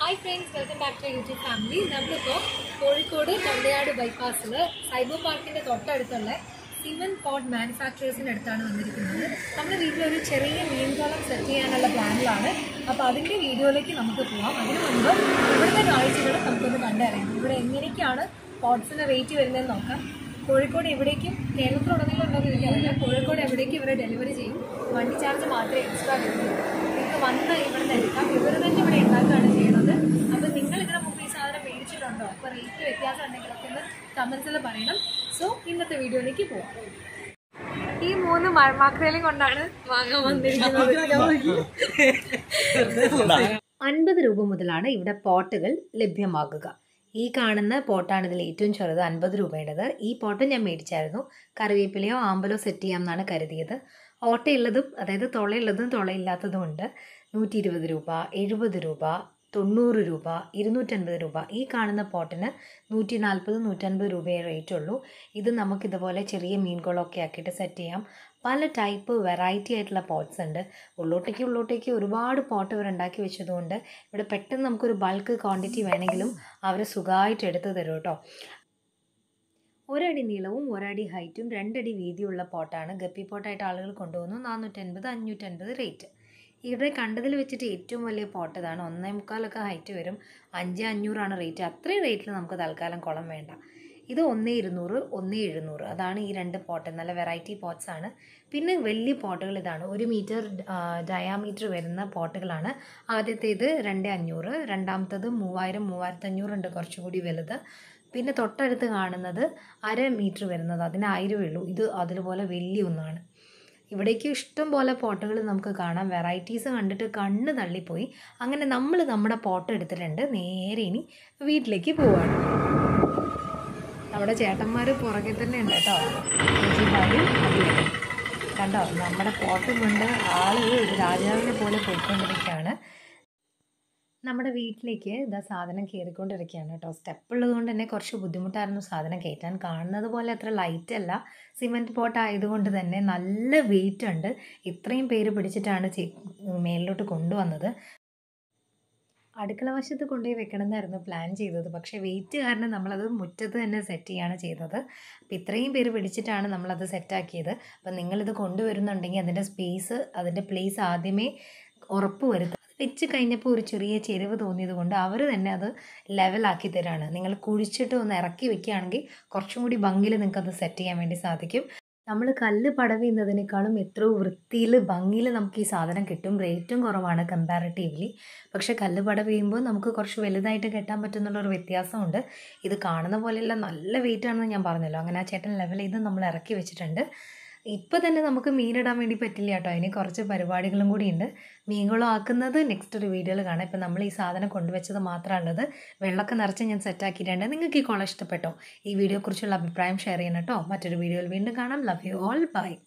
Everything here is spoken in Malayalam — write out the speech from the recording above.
Hi friends, welcome back to our YouTube family. നമ്മളിപ്പോൾ കോഴിക്കോട് തൊണ്ടയാട് ബൈപ്പാസിൽ സൈബർ പാർക്കിൻ്റെ തൊട്ടടുത്തുള്ള സിമന്റ് പോട്ട് മാനുഫാക്ചറേഴ്സിൻ്റെ അടുത്താണ് വന്നിരിക്കുന്നത്. നമ്മുടെ വീട്ടിലൊരു ചെറിയ മീൻകുളം സെറ്റ് ചെയ്യാനുള്ള പ്ലാനിലാണ്. അപ്പോൾ അതിൻ്റെ വീഡിയോയിലേക്ക് നമുക്ക് പോകാം. അതിനു മുൻപ് ഇവിടുത്തെ കാഴ്ചകൾ നമുക്കൊന്ന് കണ്ടറിയാം. ഇവിടെ എങ്ങനെയൊക്കെയാണ് പോട്ട്സിൻ്റെ റേറ്റ് വരുന്നതെന്ന് നോക്കാം. കോഴിക്കോട് എവിടേക്കും കേരളത്തിലുടനീളം ഉണ്ടോയെന്ന് എനിക്കറിയില്ല. കോഴിക്കോട് എവിടേക്കും ഇവരെ ഡെലിവറി ചെയ്യും. വണ്ടി ചാർജ് മാത്രമേ എക്സ്ട്രാ വരുന്നുള്ളൂ. നിങ്ങൾക്ക് വന്ന് ഇവിടെ നിന്ന് എടുക്കാം. ഇവർ തന്നെ ഇവിടെ ഉണ്ടാക്കുകയാണ് ചെയ്യുന്നത്. അപ്പോൾ നിങ്ങൾ ഇതിന് മുമ്പ് ഈ സാധനം മേടിച്ചിട്ടുണ്ടോ? അപ്പോൾ റേറ്റ് വ്യത്യാസം ഉണ്ടെങ്കിലൊക്കെ ഒന്ന് കമൻസിൽ പറയണം. സോ ഇന്നത്തെ വീഡിയോയിലേക്ക് പോവാം. ഈ 3 മഴമാക്രേലും കൊണ്ടാണ് വാങ്ങാൻ വന്നിരിക്കുന്നത്. 50 രൂപ മുതലാണ് ഇവിടെ പോട്ടുകൾ ലഭ്യമാകുക. ഈ കാണുന്ന പോട്ടാണ് ഇതിൽ ഏറ്റവും ചെറുത്, 50 രൂപയുടേത്. ഈ പോട്ട് ഞാൻ മേടിച്ചായിരുന്നു. കറിവേപ്പിലയോ ആമ്പലോ സെറ്റ് ചെയ്യാമെന്നാണ് കരുതിയത്. ഓട്ടയുള്ളതും അതായത് തുളയുള്ളതും തുളയില്ലാത്തതും ഉണ്ട്. 120 രൂപ, 70 രൂപ, 90 രൂപ, 250 രൂപ. ഈ കാണുന്ന പോട്ടിന് 140, 150 രൂപയെ റേറ്റ് ഉള്ളൂ. ഇത് നമുക്കിതുപോലെ ചെറിയ മീൻകുളമൊക്കെ ആക്കിയിട്ട് സെറ്റ് ചെയ്യാം. പല ടൈപ്പ് വെറൈറ്റി ആയിട്ടുള്ള പോട്ട്സ് ഉണ്ട്. ഉള്ളോട്ടേക്ക് ഒരുപാട് പോട്ട് ഇവർ ഉണ്ടാക്കി വെച്ചതുകൊണ്ട് ഇവിടെ പെട്ടെന്ന് നമുക്കൊരു ബൾക്ക് ക്വാണ്ടിറ്റി വേണമെങ്കിലും അവർ സുഖമായിട്ട് എടുത്ത് തരും കേട്ടോ. 1 അടി നീളവും 1 അടി ഹൈറ്റും 2 അടി വീതിയുള്ള പോട്ടാണ്. ഗപ്പി പോട്ടായിട്ട് ആളുകൾ കൊണ്ടുപോകുന്നു. 450, 550 റേറ്റ്. ഇവിടെ കണ്ടതിൽ വെച്ചിട്ട് ഏറ്റവും വലിയ പോട്ട് ഇതാണ്. 1.25 ഹൈറ്റ് വരും. 5,500 റേറ്റ്. അത്രയും റേറ്റിൽ നമുക്ക് തൽക്കാലം കുളം വേണ്ട. ഇത് 1,200, 1,700. അതാണ് ഈ 2 പോട്ട്. നല്ല വെറൈറ്റി പോട്ട്സ് ആണ്. പിന്നെ വലിയ പോട്ടുകൾ ഇതാണ്. 1 മീറ്റർ ഡയാമീറ്റർ വരുന്ന പോട്ടുകളാണ്. ആദ്യത്തേത് 2,500, രണ്ടാമത്തേത് 3,000, 3,500 ഉണ്ട്, കുറച്ചുകൂടി വലുത്. പിന്നെ തൊട്ടടുത്ത് കാണുന്നത് 1/2 മീറ്റർ വരുന്നത്, അതിന് 1000 ഉള്ളൂ. ഇത് അതുപോലെ വലിയ ഒന്നാണ്. ഇവിടേക്ക് ഇഷ്ടം പോലെ പോട്ടുകൾ നമുക്ക് കാണാം. വെറൈറ്റീസ് കണ്ടിട്ട് കണ്ണ് തള്ളിപ്പോയി. അങ്ങനെ നമ്മൾ നമ്മുടെ പോട്ട് എടുത്തിട്ടുണ്ട്. നേരെ ഇനി വീട്ടിലേക്ക് പോവാണ്. നമ്മുടെ ചേട്ടന്മാർ പുറകെ തന്നെ ഉണ്ട് കേട്ടോ. കണ്ടോ, നമ്മുടെ പോട്ടും കൊണ്ട് ആളുകൾ ഒരു രാജാവിനെ പോലെ പോയിക്കൊണ്ടിരിക്കുകയാണ്. നമ്മുടെ വീട്ടിലേക്ക് ഇതാ സാധനം കയറിക്കൊണ്ടിരിക്കുകയാണ് കേട്ടോ. സ്റ്റെപ്പ് ഉള്ളതുകൊണ്ട് തന്നെ കുറച്ച് ബുദ്ധിമുട്ടായിരുന്നു സാധനം കയറ്റാൻ. കാണുന്നത് പോലെ അത്ര ലൈറ്റ് അല്ല. സിമെൻറ്റ് പോട്ട് ആയതുകൊണ്ട് തന്നെ നല്ല വെയിറ്റ് ഉണ്ട്. ഇത്രയും പേര് പിടിച്ചിട്ടാണ് മേലിലോട്ട് കൊണ്ടുവന്നത്. അടുക്കള വശത്ത് കൊണ്ടുപോയി വെക്കണമെന്നായിരുന്നു പ്ലാൻ ചെയ്തത്. പക്ഷേ വെയിറ്റ് കാരണം നമ്മളത് മുറ്റത്ത് തന്നെ സെറ്റ് ചെയ്യുകയാണ് ചെയ്തത്. അപ്പോൾ ഇത്രയും പേര് പിടിച്ചിട്ടാണ് നമ്മളത് സെറ്റാക്കിയത്. അപ്പം നിങ്ങളിത് കൊണ്ടുവരുന്നുണ്ടെങ്കിൽ അതിൻ്റെ പ്ലേസ് ആദ്യമേ ഉറപ്പ് വരുത്തുക. വെച്ച് കഴിഞ്ഞപ്പോൾ ഒരു ചെറിയ ചെരിവ് തോന്നിയത് കൊണ്ട് അവർ തന്നെ അത് ലെവലാക്കി തരാണ്. നിങ്ങൾ കുഴിച്ചിട്ട് ഒന്ന് ഇറക്കി വെക്കുകയാണെങ്കിൽ കുറച്ചും കൂടി ഭംഗിയിൽ നിങ്ങൾക്കത് സെറ്റ് ചെയ്യാൻ വേണ്ടി സാധിക്കും. നമ്മൾ കല്ല് പടവുന്നതിനേക്കാളും എത്രയോ വൃത്തിയിൽ ഭംഗിയിൽ നമുക്ക് ഈ സാധനം കിട്ടും. റേറ്റും കുറവാണ് കമ്പാരിറ്റീവ്ലി. പക്ഷേ കല്ല് പടവ് ചെയ്യുമ്പോൾ നമുക്ക് കുറച്ച് വലുതായിട്ട് കെട്ടാൻ പറ്റുന്നുള്ളൊരു വ്യത്യാസമുണ്ട്. ഇത് കാണുന്ന പോലെയല്ല, നല്ല വെയിറ്റ് ആണെന്ന് ഞാൻ പറഞ്ഞല്ലോ. അങ്ങനെ ആ ചേട്ടൻ ലെവൽ ചെയ്ത് നമ്മൾ ഇറക്കി വെച്ചിട്ടുണ്ട്. ഇപ്പോൾ തന്നെ നമുക്ക് മീനിടാൻ വേണ്ടി പറ്റില്ല കേട്ടോ. അതിന് കുറച്ച് പരിപാടികളും കൂടി ഉണ്ട്. മീൻകുളം ആക്കുന്നത് നെക്സ്റ്റ് ഒരു വീഡിയോയിൽ കാണാം. ഇപ്പോൾ നമ്മൾ ഈ സാധനം കൊണ്ടുവച്ചത് മാത്രമുള്ളത്. വെള്ളമൊക്കെ നിറച്ച് ഞാൻ സെറ്റാക്കിയിട്ടുണ്ട്. നിങ്ങൾക്ക് ഈ കുളം ഇഷ്ടപ്പെട്ടോ? ഈ വീഡിയോയെക്കുറിച്ചുള്ള അഭിപ്രായം ഷെയർ ചെയ്യണം കേട്ടോ. മറ്റൊരു വീഡിയോയിൽ വീണ്ടും കാണാം. Love you all. ബൈ.